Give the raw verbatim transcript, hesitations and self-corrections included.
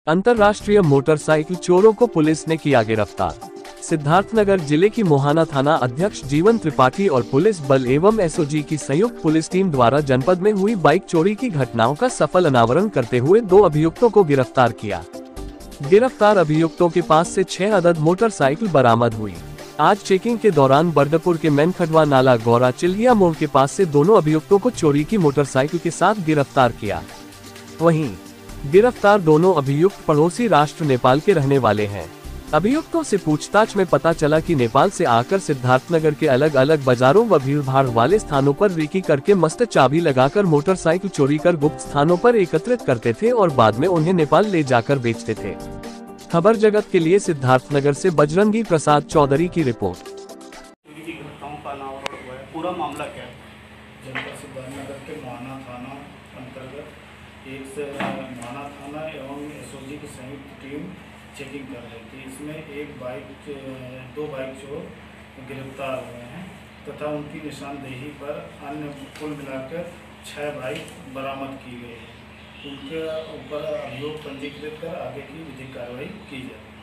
अंतर्राष्ट्रीय मोटरसाइकिल चोरों को पुलिस ने किया गिरफ्तार। सिद्धार्थनगर जिले की मोहाना थाना अध्यक्ष जीवन त्रिपाठी और पुलिस बल एवं एसओजी की संयुक्त पुलिस टीम द्वारा जनपद में हुई बाइक चोरी की घटनाओं का सफल अनावरण करते हुए दो अभियुक्तों को गिरफ्तार किया। गिरफ्तार अभियुक्तों के पास से छह अदद मोटरसाइकिल बरामद हुई। आज चेकिंग के दौरान बर्दपुर के मैनखटवा नाला गौरा चिल्हिया मोड़ के पास से दोनों अभियुक्तों को चोरी की मोटरसाइकिल के साथ गिरफ्तार किया। वहीं गिरफ्तार दोनों अभियुक्त पड़ोसी राष्ट्र नेपाल के रहने वाले हैं। अभियुक्तों से पूछताछ में पता चला कि नेपाल से आकर सिद्धार्थनगर के अलग अलग बाजारों व भीड़भाड़ वाले स्थानों पर रेकी करके मस्त चाबी लगाकर मोटरसाइकिल चोरी कर गुप्त स्थानों पर एकत्रित करते थे और बाद में उन्हें नेपाल ले जाकर बेचते थे। खबर जगत के लिए सिद्धार्थनगर से बजरंगी प्रसाद चौधरी की रिपोर्ट। पूरा मामला क्या है? जनपद सिद्धार्थनगर के मोहाना थाना अंतर्गत एक से मोहाना थाना एवं एसओजी की संयुक्त टीम चेकिंग कर रही थी। इसमें एक बाइक दो बाइक चोर गिरफ्तार हुए हैं तथा उनकी निशानदेही पर अन्य कुल मिलाकर छह बाइक बरामद की गई है। उनके ऊपर अभियोग पंजीकृत कर आगे की विधिक कार्रवाई की जाए।